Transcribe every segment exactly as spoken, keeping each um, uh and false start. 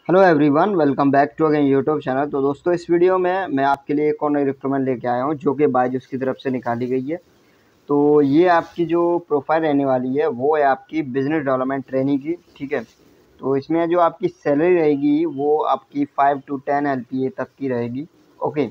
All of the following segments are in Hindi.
Hello everyone, welcome back to again YouTube channel. तो दोस्तों, इस वीडियो में मैं आपके लिए एक और नई रिक्रूटमेंट लेके आया हूँ जो कि बायजूस की तरफ से निकाली गई है। तो ये आपकी जो प्रोफाइल रहने वाली है वो है आपकी बिजनेस डेवलपमेंट ट्रेनिंग की। ठीक है, तो इसमें जो आपकी सैलरी रहेगी वो आपकी five to ten L P A तक की रहेगी। ओके,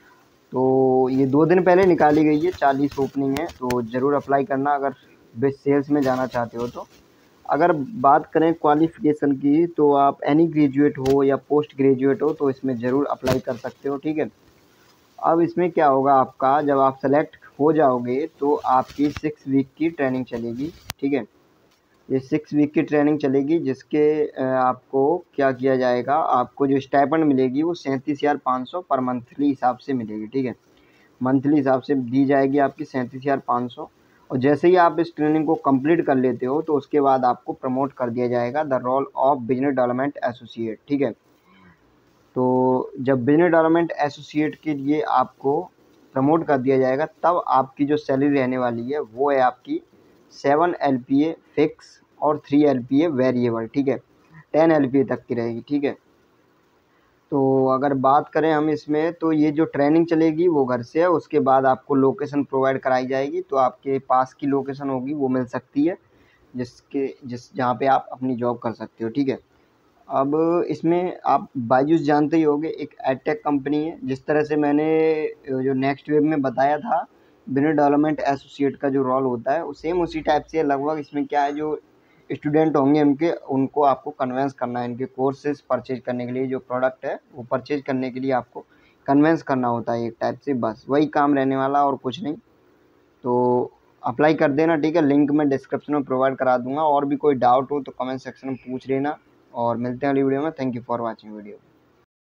तो ये दो दिन पहले निकाली गई है, चालीस ओपनिंग है, तो ज़रूर अप्लाई करना अगर बेस्ट सेल्स में जाना चाहते हो तो। अगर बात करें क्वालिफ़िकेशन की तो आप एनी ग्रेजुएट हो या पोस्ट ग्रेजुएट हो तो इसमें ज़रूर अप्लाई कर सकते हो। ठीक है, अब इसमें क्या होगा, आपका जब आप सेलेक्ट हो जाओगे तो आपकी सिक्स वीक की ट्रेनिंग चलेगी। ठीक है, ये सिक्स वीक की ट्रेनिंग चलेगी जिसके अ, आपको क्या किया जाएगा, आपको जो स्टाइपेंड मिलेगी वो सैंतीस हज़ार पाँच सौ पर मंथली हिसाब से मिलेगी। ठीक है, मंथली हिसाब से दी जाएगी आपकी सैंतीस हज़ार पाँच सौ। और जैसे ही आप इस ट्रेनिंग को कंप्लीट कर लेते हो तो उसके बाद आपको प्रमोट कर दिया जाएगा the role of business development associate. ठीक है, तो जब बिजनेस डेवलपमेंट एसोसिएट के लिए आपको प्रमोट कर दिया जाएगा तब आपकी जो सैलरी रहने वाली है वो है आपकी seven L P A fix और three L P A variable. ठीक है, टेन एल पी ए तक की रहेगी। ठीक है, तो अगर बात करें हम इसमें तो ये जो ट्रेनिंग चलेगी वो घर से है, उसके बाद आपको लोकेशन प्रोवाइड कराई जाएगी। तो आपके पास की लोकेशन होगी वो मिल सकती है जिसके जिस जहाँ पे आप अपनी जॉब कर सकते हो। ठीक है, अब इसमें आप बायजूस जानते ही होंगे, एक एडटेक कंपनी है। जिस तरह से मैंने जो नेक्स्ट वेब में बताया था बिजनेस डेवलपमेंट एसोसिएट का जो रोल होता है वो सेम उसी टाइप से है लगभग। इसमें क्या है, जो स्टूडेंट होंगे उनके उनको आपको कन्वेंस करना है, इनके कोर्सेज परचेज करने के लिए, जो प्रोडक्ट है वो परचेज करने के लिए आपको कन्वेंस करना होता है एक टाइप से, बस वही काम रहने वाला और कुछ नहीं। तो अप्लाई कर देना। ठीक है, लिंक मैं डिस्क्रिप्शन में प्रोवाइड करा दूंगा। और भी कोई डाउट हो तो कमेंट सेक्शन में पूछ लेना और मिलते हैं अगली वीडियो में। Thank you for watching video.